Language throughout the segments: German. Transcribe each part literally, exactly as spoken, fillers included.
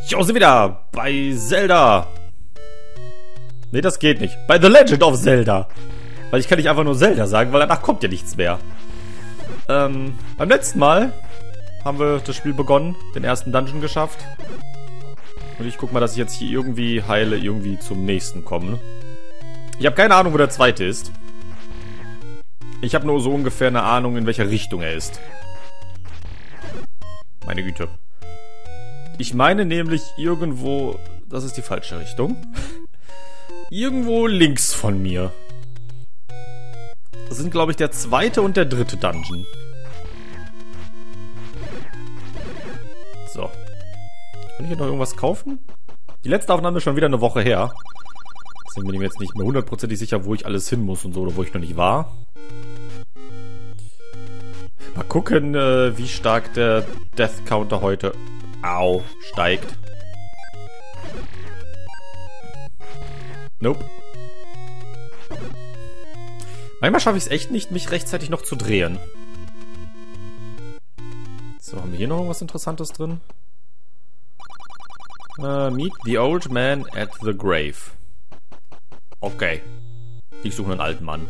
Jo, sind wieder bei Zelda. Ne, das geht nicht. Bei The Legend of Zelda. Weil ich kann nicht einfach nur Zelda sagen, weil danach kommt ja nichts mehr. Ähm, beim letzten Mal haben wir das Spiel begonnen, den ersten Dungeon geschafft. Und ich guck mal, dass ich jetzt hier irgendwie heile, irgendwie zum nächsten komme. Ich habe keine Ahnung, wo der zweite ist. Ich habe nur so ungefähr eine Ahnung, in welcher Richtung er ist. Meine Güte. Ich meine nämlich irgendwo... Das ist die falsche Richtung. Irgendwo links von mir. Das sind, glaube ich, der zweite und der dritte Dungeon. So. Kann ich hier noch irgendwas kaufen? Die letzte Aufnahme ist schon wieder eine Woche her. Deswegen bin ich mir jetzt nicht mehr hundertprozentig sicher, wo ich alles hin muss und so, oder wo ich noch nicht war. Mal gucken, äh, wie stark der Death Counter heute... Au, steigt. Nope. Manchmal schaffe ich es echt nicht, mich rechtzeitig noch zu drehen. So, haben wir hier noch irgendwas Interessantes drin? Uh, meet the old man at the grave. Okay. Ich suche einen alten Mann.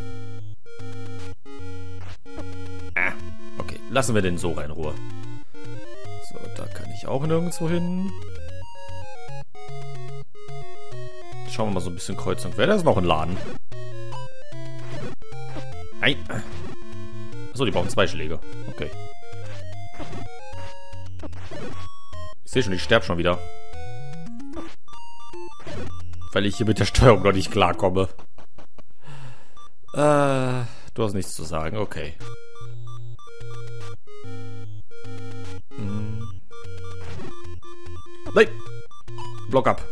Ah, okay. Lassen wir den Sora in Ruhe. So, da kann ich auch nirgendwo hin. Schauen wir mal so ein bisschen kreuz und quer. Da ist noch ein Laden. Nein. Achso, die brauchen zwei Schläge. Okay. Ich sehe schon, ich sterbe schon wieder. Weil ich hier mit der Steuerung noch nicht klarkomme. Äh, du hast nichts zu sagen. Okay. Hm. Nein! Block ab.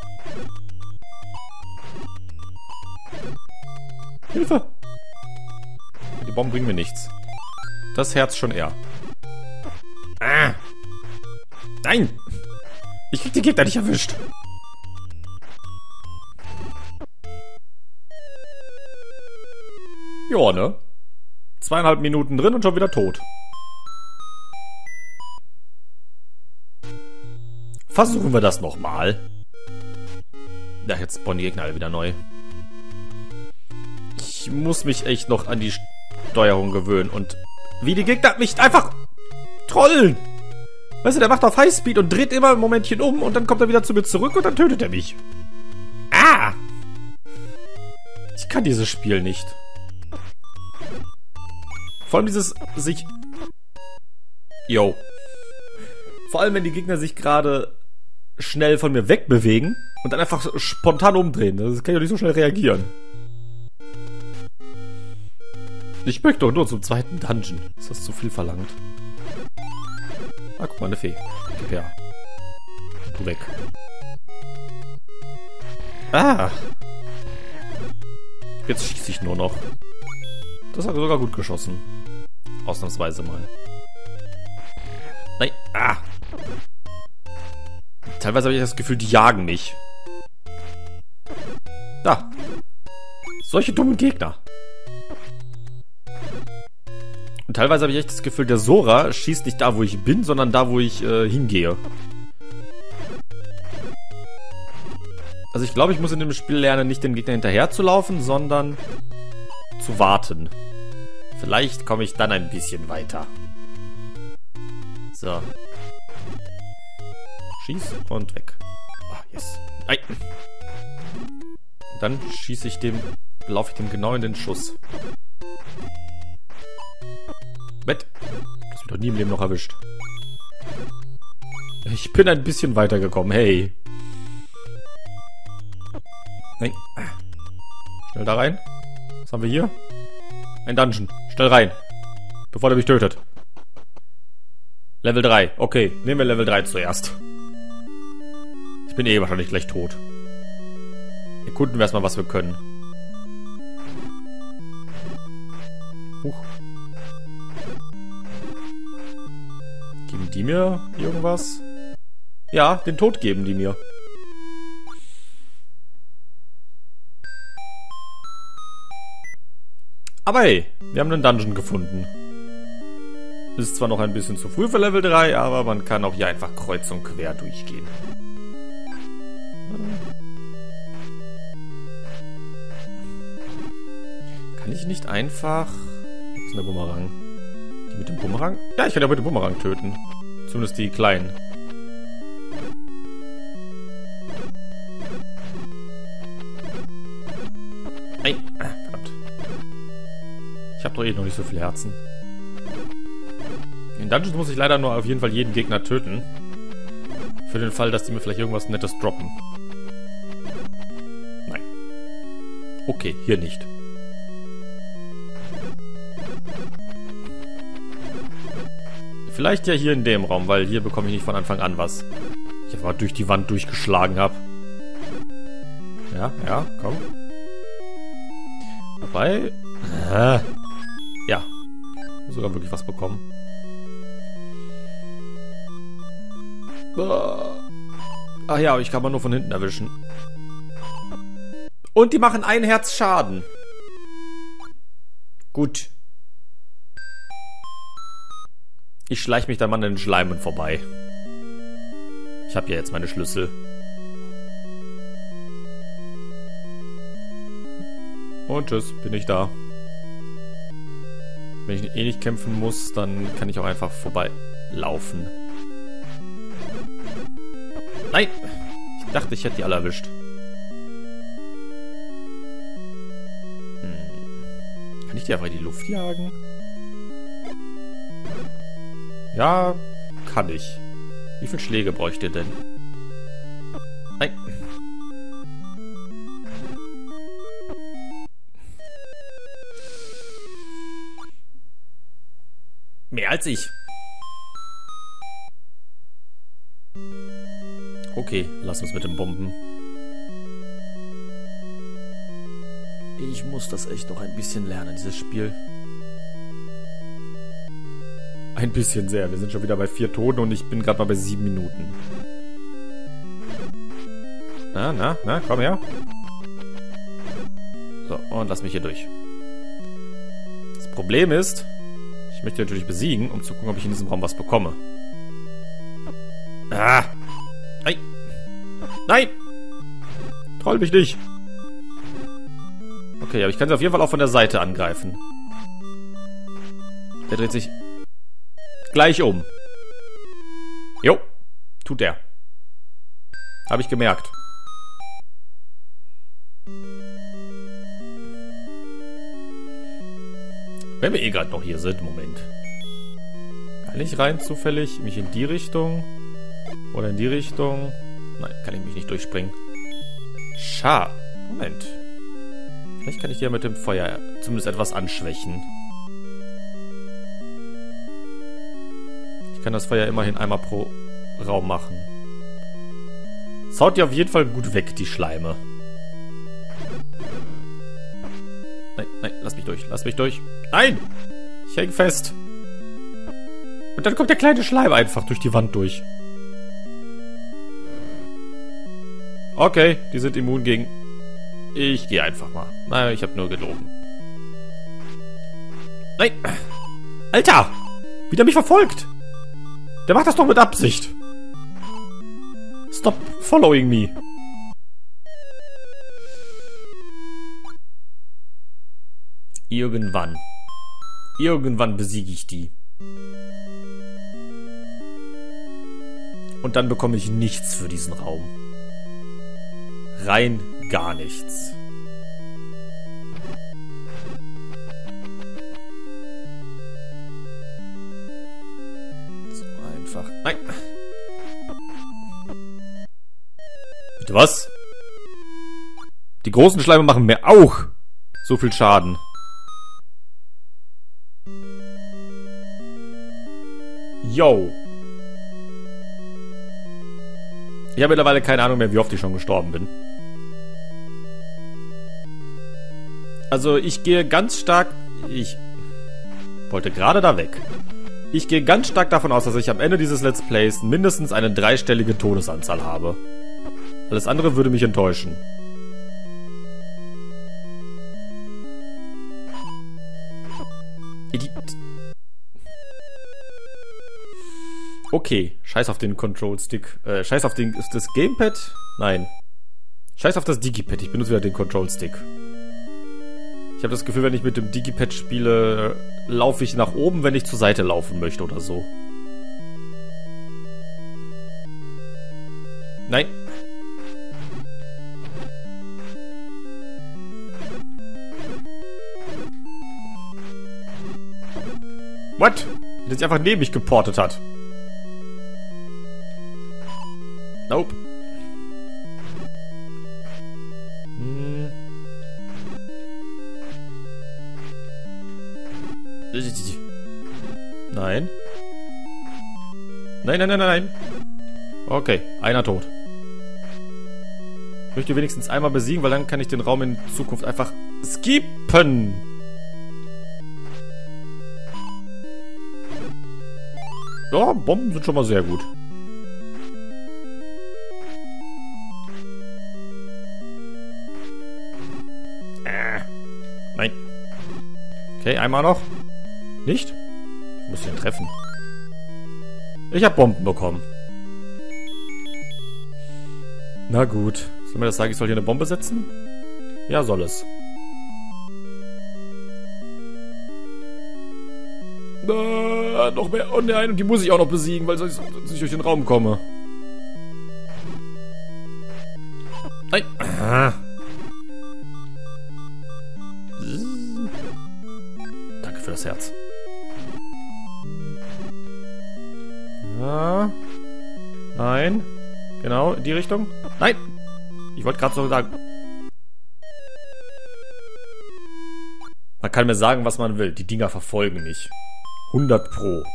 Hilfe! Die Bomben bringen mir nichts. Das Herz schon eher. Ah! Nein! Ich krieg den Gegner nicht erwischt. Ja, ne? Zweieinhalb Minuten drin und schon wieder tot. Versuchen wir das nochmal. Ja, jetzt spawnen die Gegner alle wieder neu. Ich muss mich echt noch an die Steuerung gewöhnen und wie die Gegner mich einfach trollen. Weißt du, der macht auf Highspeed und dreht immer ein Momentchen um und dann kommt er wieder zu mir zurück und dann tötet er mich. Ah! Ich kann dieses Spiel nicht. Vor allem dieses sich... Yo. Vor allem, wenn die Gegner sich gerade schnell von mir wegbewegen und dann einfach spontan umdrehen. Das kann ich doch nicht so schnell reagieren. Ich möchte doch nur zum zweiten Dungeon. Ist das zu viel verlangt? Ah, guck mal, eine Fee. Gib her. Du weg. Ah! Jetzt schieße ich nur noch. Das hat sogar gut geschossen. Ausnahmsweise mal. Nein. Ah! Teilweise habe ich das Gefühl, die jagen mich. Da. Solche dummen Gegner. Und teilweise habe ich echt das Gefühl, der Sora schießt nicht da, wo ich bin, sondern da, wo ich äh, hingehe. Also ich glaube, ich muss in dem Spiel lernen, nicht dem Gegner hinterher zu laufen, sondern zu warten. Vielleicht komme ich dann ein bisschen weiter. So. Schieß und weg. Ah, oh, yes. Nein. Dann schieße ich dem, laufe ich dem genau in den Schuss. Bett. Das wird doch nie im Leben noch erwischt. Ich bin ein bisschen weitergekommen. Hey. Nein. Schnell da rein. Was haben wir hier? Ein Dungeon. Schnell rein. Bevor der mich tötet. Level drei. Okay, nehmen wir Level drei zuerst. Ich bin eh wahrscheinlich gleich tot. Erkunden wir erstmal, was wir können. Huch. Geben die mir irgendwas? Ja, den Tod geben die mir. Aber hey, wir haben einen Dungeon gefunden. Ist zwar noch ein bisschen zu früh für Level drei, aber man kann auch hier einfach kreuz und quer durchgehen. Kann ich nicht einfach... Was ist denn der Bumerang? Die mit dem Bumerang? Ja, ich kann ja mit dem Bumerang töten. Zumindest die kleinen. Nein. Ah, verdammt. Ich habe doch eh noch nicht so viel Herzen. In Dungeons muss ich leider nur auf jeden Fall jeden Gegner töten. Für den Fall, dass die mir vielleicht irgendwas Nettes droppen. Nein. Okay, hier nicht. Vielleicht ja hier in dem Raum, weil hier bekomme ich nicht von Anfang an was. Ich einfach mal durch die Wand durchgeschlagen habe. Ja, ja, komm. Wobei... Äh, ja. Sogar wirklich was bekommen. Ach ja, ich kann man nur von hinten erwischen. Und die machen ein Herz Schaden. Gut. Ich schleiche mich dann mal an den Schleimen vorbei. Ich habe ja jetzt meine Schlüssel. Und tschüss, bin ich da. Wenn ich eh nicht kämpfen muss, dann kann ich auch einfach vorbeilaufen. Nein! Ich dachte, ich hätte die alle erwischt. Hm. Kann ich die einfach in die Luft jagen? Ja, kann ich. Wie viele Schläge bräuchte ihr denn? Nein. Mehr als ich. Okay, lass uns mit den Bomben. Ich muss das echt noch ein bisschen lernen, dieses Spiel. Ein bisschen sehr. Wir sind schon wieder bei vier Toten und ich bin gerade mal bei sieben Minuten. Na, na, na, komm her. So, und lass mich hier durch. Das Problem ist, ich möchte natürlich besiegen, um zu gucken, ob ich in diesem Raum was bekomme. Ah! Nein! Nein! Troll mich nicht! Okay, aber ich kann sie auf jeden Fall auch von der Seite angreifen. Der dreht sich gleich um. Jo, tut der. Habe ich gemerkt. Wenn wir eh gerade noch hier sind, Moment. Kann ich rein zufällig mich in die Richtung? Oder in die Richtung? Nein, kann ich mich nicht durchspringen. Schade. Moment. Vielleicht kann ich die ja mit dem Feuer zumindest etwas anschwächen. Ich kann das Feuer immerhin einmal pro Raum machen. Es haut die auf jeden Fall gut weg, die Schleime. Nein, nein, lass mich durch, lass mich durch. Nein! Ich häng fest. Und dann kommt der kleine Schleim einfach durch die Wand durch. Okay, die sind immun gegen... Ich gehe einfach mal. Nein, ich habe nur gelogen. Nein! Alter! Wie der mich verfolgt! Der macht das doch mit Absicht. Stop following me. Irgendwann. Irgendwann besiege ich die. Und dann bekomme ich nichts für diesen Raum. Rein gar nichts. So einfach. Nein. Bitte was? Die großen Schleime machen mir auch so viel Schaden. Yo. Ich habe mittlerweile keine Ahnung mehr, wie oft ich schon gestorben bin. Also ich gehe ganz stark... Ich wollte gerade da weg. Ich gehe ganz stark davon aus, dass ich am Ende dieses Let's Plays mindestens eine dreistellige Todesanzahl habe. Alles andere würde mich enttäuschen. Okay, scheiß auf den Control Stick. Äh, scheiß auf den, ist das Gamepad? Nein. Scheiß auf das Digipad, ich benutze wieder den Control-Stick. Ich habe das Gefühl, wenn ich mit dem Digipad spiele, laufe ich nach oben, wenn ich zur Seite laufen möchte oder so. Nein. What? Der sich einfach neben mich geportet hat. Nope. Hm. Nein. Nein, nein, nein, nein. Okay, einer tot. Ich möchte wenigstens einmal besiegen, weil dann kann ich den Raum in Zukunft einfach skippen. Ja, Bomben sind schon mal sehr gut. Äh, nein. Okay, einmal noch. Nicht? Ich muss ihn treffen. Ich habe Bomben bekommen. Na gut. Soll mir das sagen, ich soll hier eine Bombe setzen? Ja, soll es. Äh, noch mehr. Oh nein, und die muss ich auch noch besiegen, weil sonst ich durch den Raum komme. Nein. Ah. Danke für das Herz. Ja. Nein. Genau, in die Richtung. Nein. Ich wollte gerade so sagen. Man kann mir sagen, was man will. Die Dinger verfolgen mich. hundert Pro.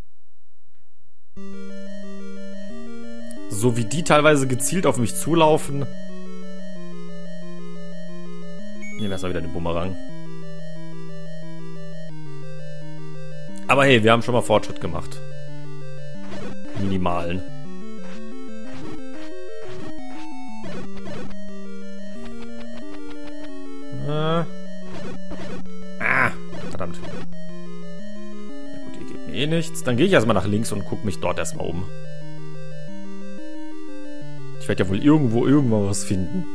So wie die teilweise gezielt auf mich zulaufen. Nehmen wir erstmal wieder den Bumerang. Aber hey, wir haben schon mal Fortschritt gemacht. Minimalen. Äh. Ah, verdammt. Ja gut, ihr gebt mir eh nichts. Dann gehe ich erstmal nach links und gucke mich dort erstmal um. Ich werde ja wohl irgendwo irgendwann was finden.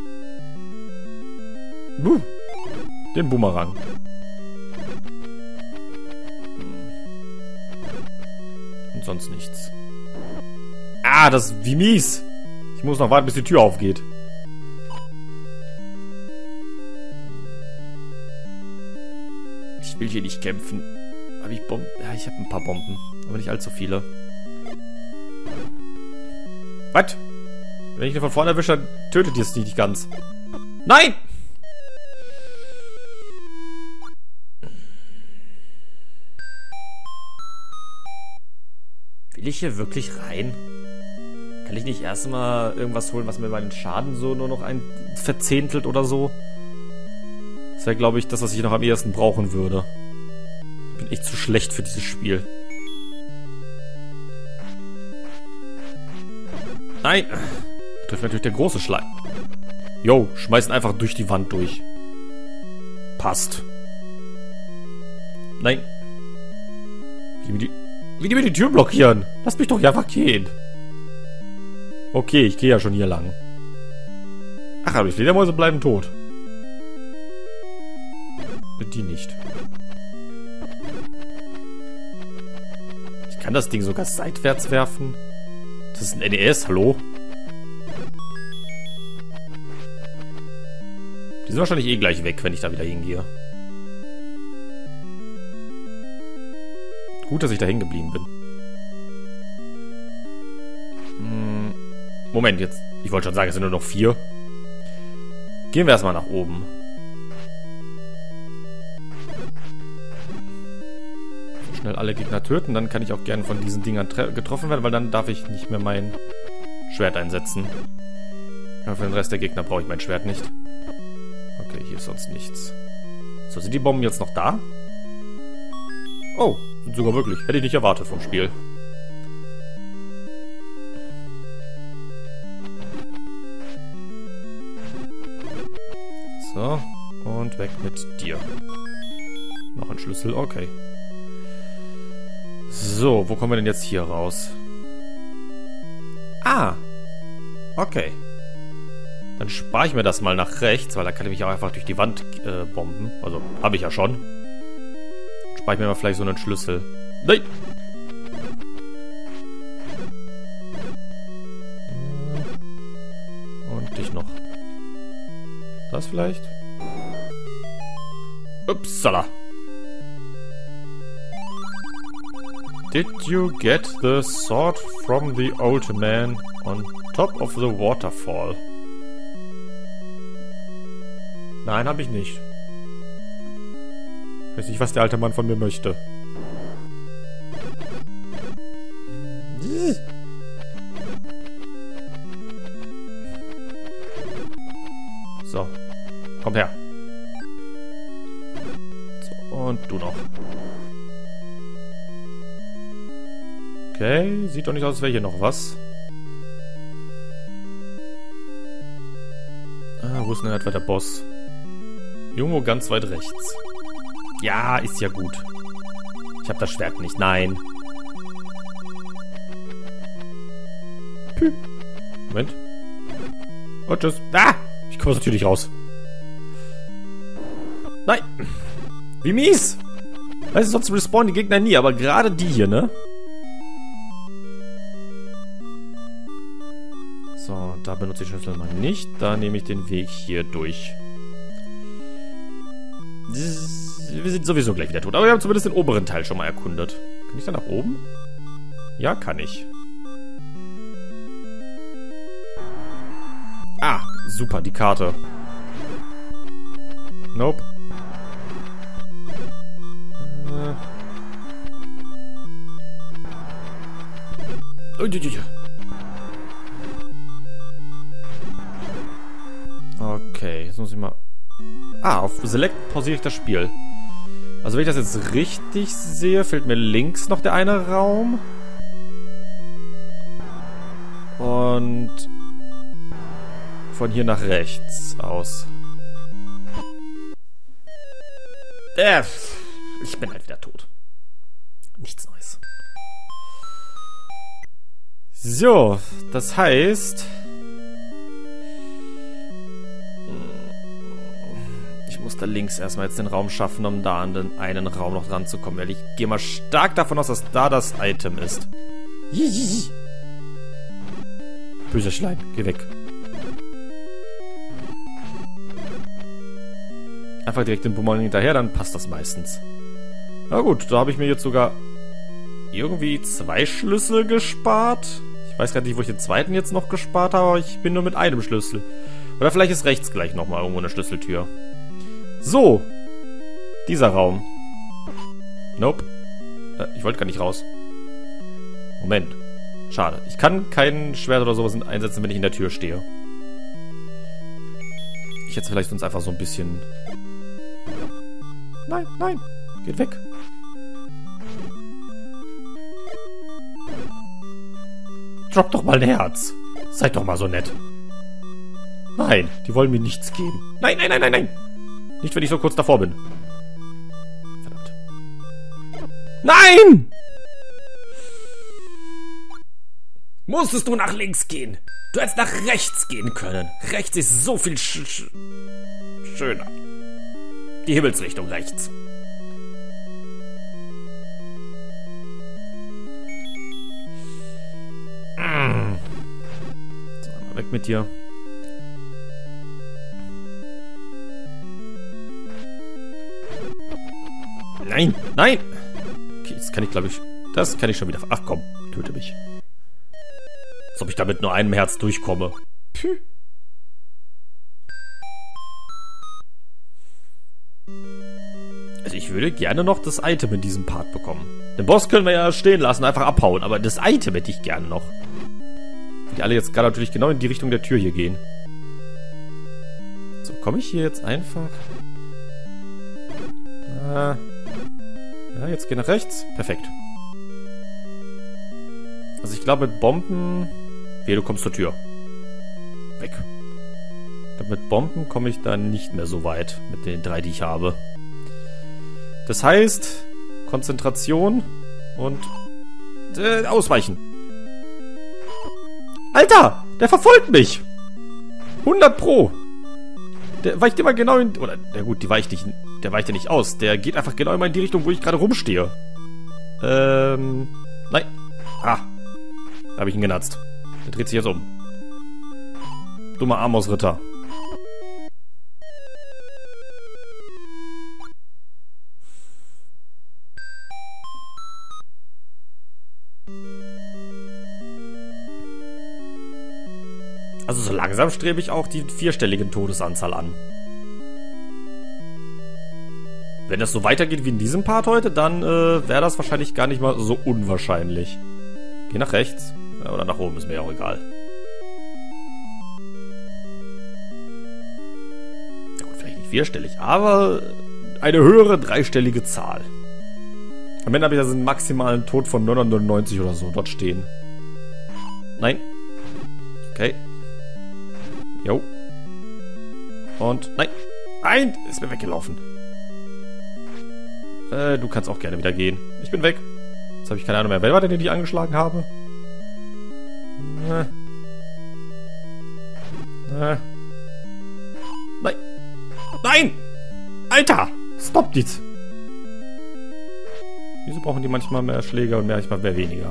Buh. Den Bumerang. Und sonst nichts. Ah, das ist wie mies. Ich muss noch warten, bis die Tür aufgeht. Ich will hier nicht kämpfen. Habe ich Bomben? Ja, ich habe ein paar Bomben. Aber nicht allzu viele. Was? Wenn ich ihn von vorne erwische, dann tötet ihr es nicht ganz. Nein! Will ich hier wirklich rein? Kann ich nicht erstmal irgendwas holen, was mir meinen Schaden so nur noch ein verzehntelt oder so? Das wäre, glaube ich, das, was ich noch am ehesten brauchen würde. Ich bin echt zu schlecht für dieses Spiel. Nein! Trifft natürlich der große Schleim. Jo, schmeißen einfach durch die Wand durch. Passt. Nein. Wie die, wie die mir die Tür blockieren. Lass mich doch hier einfach gehen. Okay, ich gehe ja schon hier lang. Ach, aber die Fledermäuse bleiben tot. Die nicht. Ich kann das Ding sogar seitwärts werfen. Das ist ein N E S, hallo? Die sind wahrscheinlich eh gleich weg, wenn ich da wieder hingehe. Gut, dass ich da hängen geblieben bin. Hm, Moment, jetzt. Ich wollte schon sagen, es sind nur noch vier. Gehen wir erstmal nach oben. So schnell alle Gegner töten, dann kann ich auch gerne von diesen Dingern getroffen werden, weil dann darf ich nicht mehr mein Schwert einsetzen. Ja, für den Rest der Gegner brauche ich mein Schwert nicht. Okay, hier ist sonst nichts. So, sind die Bomben jetzt noch da? Oh, sind sogar wirklich. Hätte ich nicht erwartet vom Spiel. So, und weg mit dir. Noch ein Schlüssel, okay. So, wo kommen wir denn jetzt hier raus? Ah, okay. Dann spare ich mir das mal nach rechts, weil da kann ich mich auch einfach durch die Wand äh, bomben. Also, habe ich ja schon. Spare ich mir mal vielleicht so einen Schlüssel. Nein! Und dich noch. Das vielleicht? Upsala! Did you get the sword from the old man on top of the waterfall? Nein, habe ich nicht. Ich weiß nicht, was der alte Mann von mir möchte. So. Komm her. So, und du noch. Okay, sieht doch nicht aus, als wäre hier noch was. Ah, wo ist denn etwa der Boss? Irgendwo ganz weit rechts. Ja, ist ja gut. Ich habe das Schwert nicht. Nein. Pü. Moment. Oh, tschüss. Ah! Ich komme aus der Tür nicht raus. Nein. Wie mies. Weißt du, sonst respawnen die Gegner nie, aber gerade die hier, ne? So, da benutze ich Schlüssel mal nicht. Da nehme ich den Weg hier durch. Wir sind sowieso gleich wieder tot. Aber wir haben zumindest den oberen Teil schon mal erkundet. Kann ich da nach oben? Ja, kann ich. Ah, super, die Karte. Nope. Äh. Okay, jetzt muss ich mal... Ah, auf Select pausiere ich das Spiel. Also wenn ich das jetzt richtig sehe, fehlt mir links noch der eine Raum. Und von hier nach rechts aus. Äh, ich bin halt wieder tot. Nichts Neues. So, das heißt... Ich muss da links erstmal jetzt den Raum schaffen, um da an den einen Raum noch dran zu kommen. Weil ich gehe mal stark davon aus, dass da das Item ist. Böser Schleim, geh weg. Einfach direkt den Bumerang hinterher, dann passt das meistens. Na gut, da habe ich mir jetzt sogar irgendwie zwei Schlüssel gespart. Ich weiß gar nicht, wo ich den zweiten jetzt noch gespart habe, aber ich bin nur mit einem Schlüssel. Oder vielleicht ist rechts gleich nochmal irgendwo eine Schlüsseltür. So. Dieser Raum. Nope. Äh, ich wollte gar nicht raus. Moment. Schade. Ich kann kein Schwert oder sowas einsetzen, wenn ich in der Tür stehe. Ich hätte vielleicht uns einfach so ein bisschen... Nein, nein. Geht weg. Drop doch mal ein Herz. Seid doch mal so nett. Nein, die wollen mir nichts geben. Nein, nein, nein, nein, nein. Nicht, wenn ich so kurz davor bin. Verdammt. Nein! Musstest du nach links gehen? Du hättest nach rechts gehen können. Rechts ist so viel sch sch schöner. Die Himmelsrichtung rechts. Mm. So, einmal weg mit dir. Nein, nein! Okay, das kann ich, glaube ich... Das kann ich schon wieder... Ach komm, töte mich. Als ob ich da mit nur einem Herz durchkomme. Puh. Also ich würde gerne noch das Item in diesem Part bekommen. Den Boss können wir ja stehen lassen, einfach abhauen. Aber das Item hätte ich gerne noch. Die alle jetzt gerade natürlich genau in die Richtung der Tür hier gehen. So, komme ich hier jetzt einfach... Ah... Ja, jetzt geh nach rechts. Perfekt. Also ich glaube mit Bomben... Okay, du kommst zur Tür. Weg. Ich glaube mit Bomben komme ich da nicht mehr so weit. Mit den drei, die ich habe. Das heißt... Konzentration und... Äh, ausweichen. Alter! Der verfolgt mich! hundert Pro. Der weicht immer genau in... Oder, na gut, die weicht nicht, der weicht ja nicht aus. Der geht einfach genau immer in die Richtung, wo ich gerade rumstehe. Ähm... Nein. Ah. Da habe ich ihn genatzt. Der dreht sich jetzt um. Dummer Amos-Ritter. Also so langsam strebe ich auch die vierstellige Todesanzahl an. Wenn das so weitergeht wie in diesem Part heute, dann äh, wäre das wahrscheinlich gar nicht mal so unwahrscheinlich. Geh nach rechts. Ja, oder nach oben, ist mir ja auch egal. Ja gut, vielleicht nicht vierstellig, aber eine höhere dreistellige Zahl. Am Ende habe ich also einen maximalen Tod von neunhundertneunundneunzig oder so dort stehen. Nein. Okay. Jo. Und, nein. Nein, ist mir weggelaufen. Äh, du kannst auch gerne wieder gehen. Ich bin weg. Jetzt habe ich keine Ahnung mehr. Wer war denn, den ich angeschlagen habe? Äh. Äh. Nein. Nein! Alter! Stop it! Wieso brauchen die manchmal mehr Schläge und manchmal mehr weniger?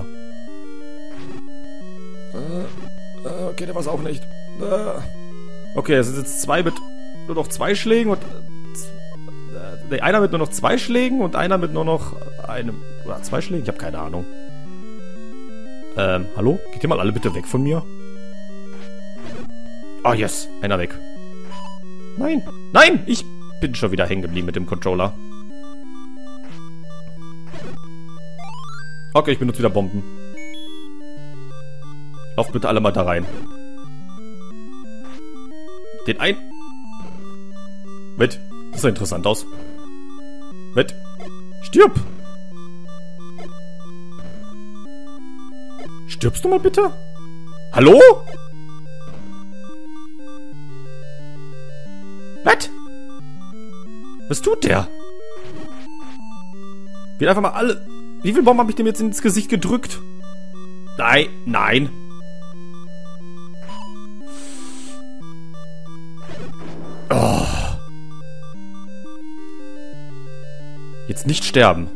Äh, äh, okay, der war's auch nicht. Äh. Okay, es sind jetzt zwei mit nur noch zwei Schlägen und... Äh, nee, einer mit nur noch zwei Schlägen und einer mit nur noch einem... Oder zwei Schlägen? Ich habe keine Ahnung. Ähm, hallo? Geht ihr mal alle bitte weg von mir? Ah, oh, yes. Einer weg. Nein. Nein! Ich bin schon wieder hängen geblieben mit dem Controller. Okay, ich benutze wieder Bomben. Lauft bitte alle mal da rein. Den ein... Mit. Das sah interessant aus. Mit. Stirb! Stirbst du mal bitte? Hallo? Was? Was tut der? Wird einfach mal alle... Wie viele Bomben habe ich dem jetzt ins Gesicht gedrückt? Nein, nein. Oh. Jetzt nicht sterben.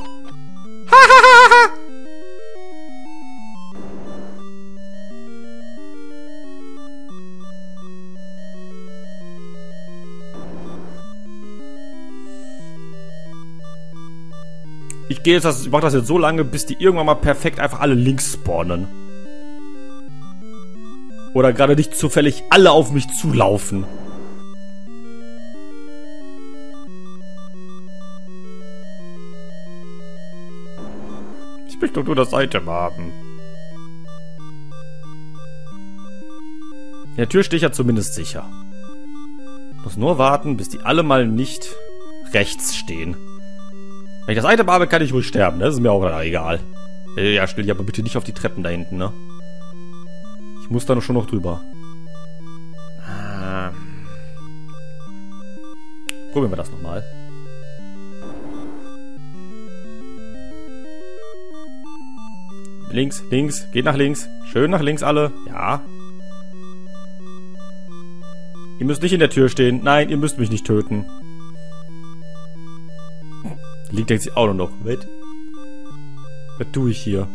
Ich gehe jetzt, das, ich mache das jetzt so lange, bis die irgendwann mal perfekt einfach alle links spawnen. Oder gerade nicht zufällig alle auf mich zulaufen. Ich möchte doch nur das Item haben. In der Tür stehe ich ja zumindest sicher. Ich muss nur warten, bis die alle mal nicht rechts stehen. Wenn ich das Item habe, kann ich ruhig sterben, ne? Das ist mir auch egal. Ja, stell dich aber bitte nicht auf die Treppen da hinten, ne? Ich muss da noch schon noch drüber. Ah. Probieren wir das nochmal. Links, links, geht nach links. Schön nach links alle. Ja. Ihr müsst nicht in der Tür stehen. Nein, ihr müsst mich nicht töten. Liegt jetzt auch noch. Was? Was tue ich hier?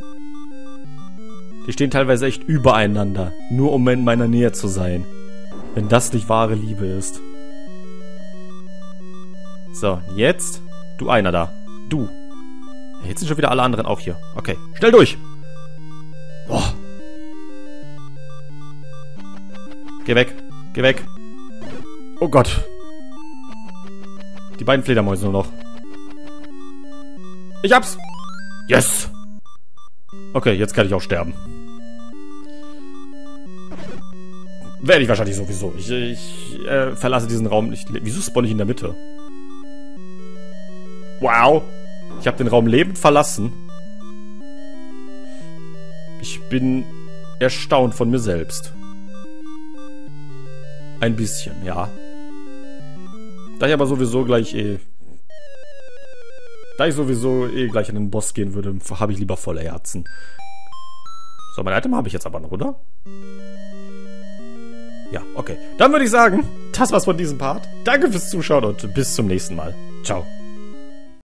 Die stehen teilweise echt übereinander. Nur um in meiner Nähe zu sein. Wenn das nicht wahre Liebe ist. So, jetzt. Du einer da. Du. Jetzt sind schon wieder alle anderen auch hier. Okay, schnell durch. Boah. Geh weg. Geh weg. Oh Gott. Die beiden Fledermäuse nur noch. Ich hab's. Yes. Okay, jetzt kann ich auch sterben. Werde ich wahrscheinlich sowieso. Ich, ich äh, verlasse diesen Raum nicht. Wieso spawn ich in der Mitte? Wow. Ich habe den Raum lebend verlassen. Ich bin erstaunt von mir selbst. Ein bisschen, ja. Da ich aber sowieso gleich eh... Da ich sowieso eh gleich an den Boss gehen würde, habe ich lieber volle Herzen. So, mein Item habe ich jetzt aber noch, oder? Ja, okay. Dann würde ich sagen, das war's von diesem Part. Danke fürs Zuschauen und bis zum nächsten Mal. Ciao.